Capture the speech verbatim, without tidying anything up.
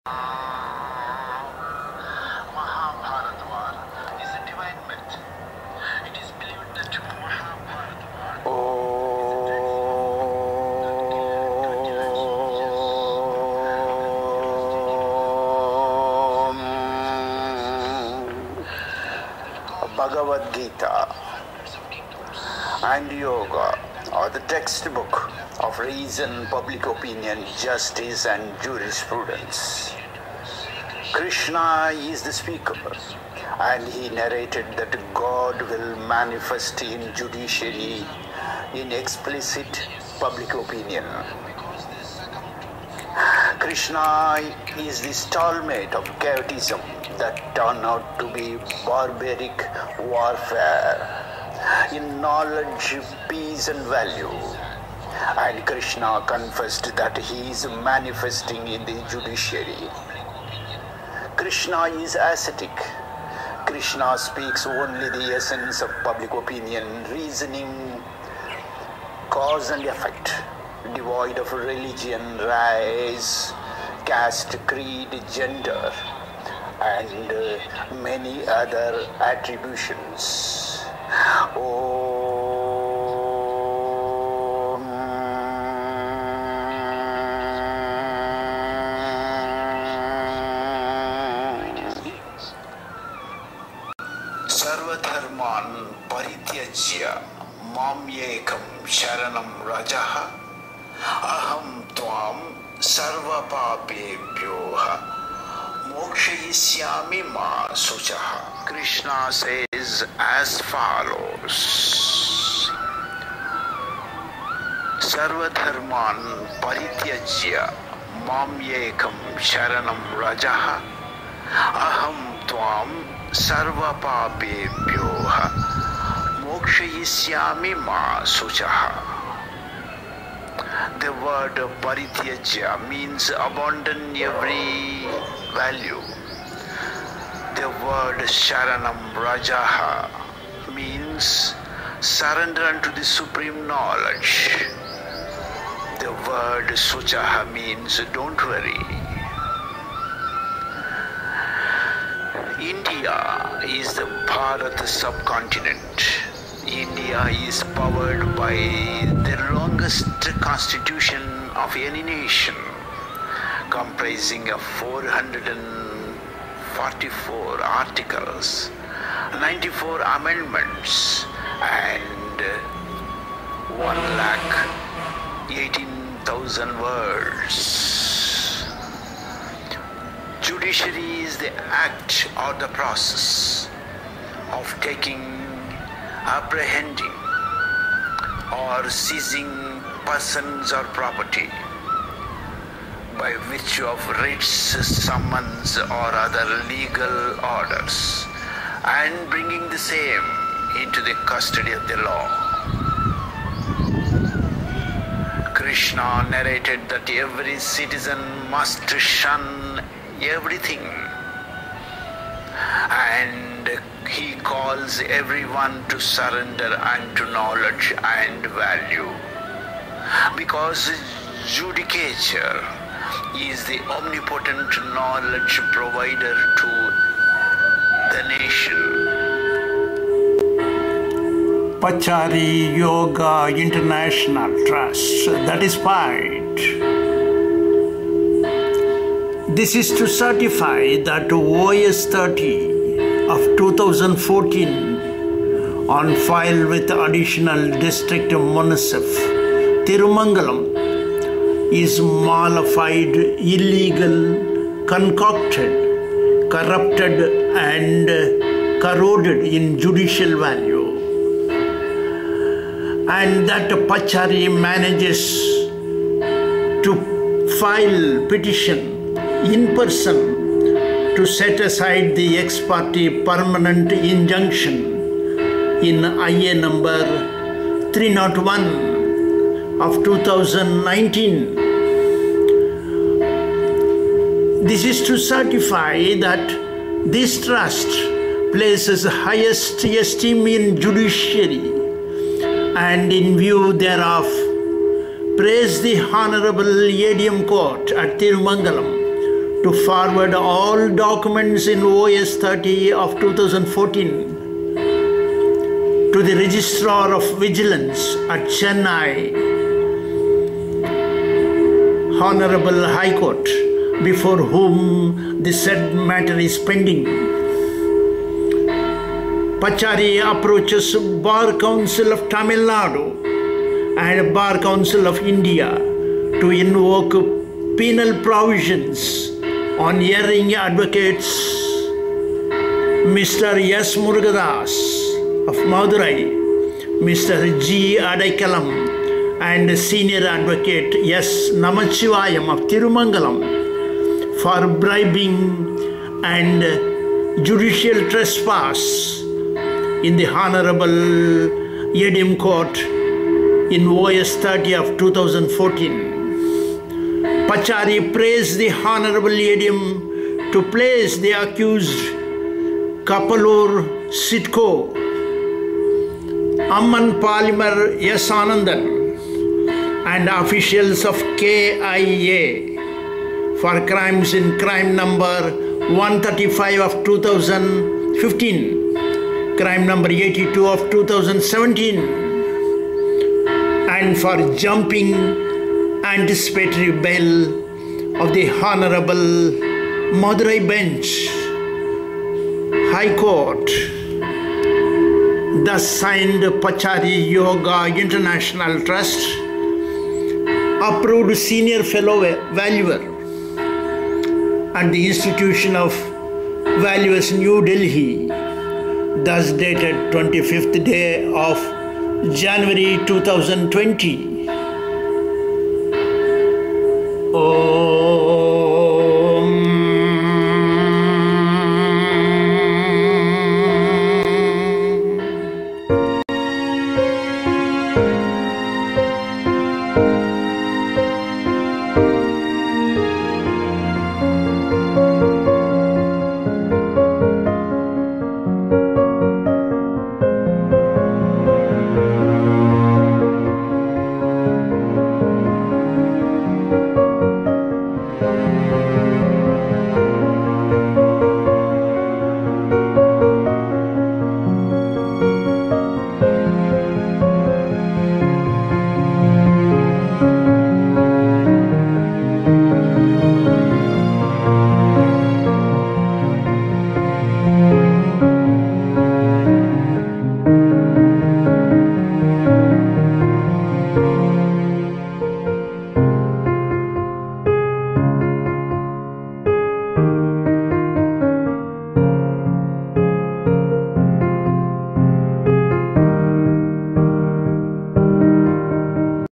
Mahabharata War is a divine myth. It is believed that Mahabharata War Bhagavad Gita and Yoga are the textbook of reason, public opinion, justice and jurisprudence. Krishna is the speaker, and he narrated that God will manifest in judiciary in explicit public opinion. Krishna is the stalemate of chaotism that turned out to be barbaric warfare in knowledge, peace and value. And Krishna confessed that he is manifesting in the judiciary. Krishna is ascetic. Krishna speaks only the essence of public opinion, reasoning, cause and effect, devoid of religion, race, caste, creed, gender, and uh, many other attributions. Oh. Sarvadharman parityajya mamyekam sharanam rajaha aham tvam sarvapapebhyoha mokshayisyami ma suchaha. Krishna says as follows: Sarvadharman parityajya mamyekam sharanam rajaha aham tvam sarvapapebhyoha mokshayisyami ma suchaha. The word parityajya means abandon every value. The word sharanam rajaha means surrender unto the supreme knowledge. The word suchaha means don't worry. India is the Bharat subcontinent. India is powered by the longest constitution of any nation, comprising of four hundred forty-four articles, ninety-four amendments, and one lakh eighteen thousand words. Judiciary is the act or the process of taking, apprehending, or seizing persons or property by virtue of writs, summons, or other legal orders, and bringing the same into the custody of the law. Krishna narrated that every citizen must shun everything, and he calls everyone to surrender unto knowledge and value, because judicature is the omnipotent knowledge provider to the nation. Pachari Yoga International Trust, that is P I T. This is to certify that O S thirty of two thousand fourteen on file with additional district municip Tirumangalam is mollified, illegal, concocted, corrupted and corroded in judicial value, and that Pachari manages to file petition in person to set aside the ex parte permanent injunction in I A number three oh one of two thousand nineteen. This is to certify that this trust places highest esteem in judiciary, and in view thereof praise the Honorable A D M Court at Tirumangalam to forward all documents in O S thirty of two thousand fourteen to the Registrar of Vigilance at Chennai, Honorable High Court, before whom the said matter is pending. Pachari approaches Bar Council of Tamil Nadu and Bar Council of India to invoke penal provisions on erring advocates Mister S. Murugadas of Madurai, Mister G. Adaikalam, and senior advocate S. Namachivayam of Tirumangalam for bribing and judicial trespass in the Honorable A D M Court in O S thirty of two thousand fourteen. Pachari praised the Honorable A D M to place the accused Kapalur Sitco, Amman Polymer S. Anandan, and officials of K I A for crimes in crime number one thirty-five of two thousand fifteen, crime number eighty-two of two thousand seventeen, and for jumping anticipatory bail of the Honorable Madurai Bench, High Court. Thus signed, Pachari Yoga International Trust, approved senior fellow valuer at the Institution of Valuers, New Delhi, thus dated twenty-fifth day of January two thousand twenty.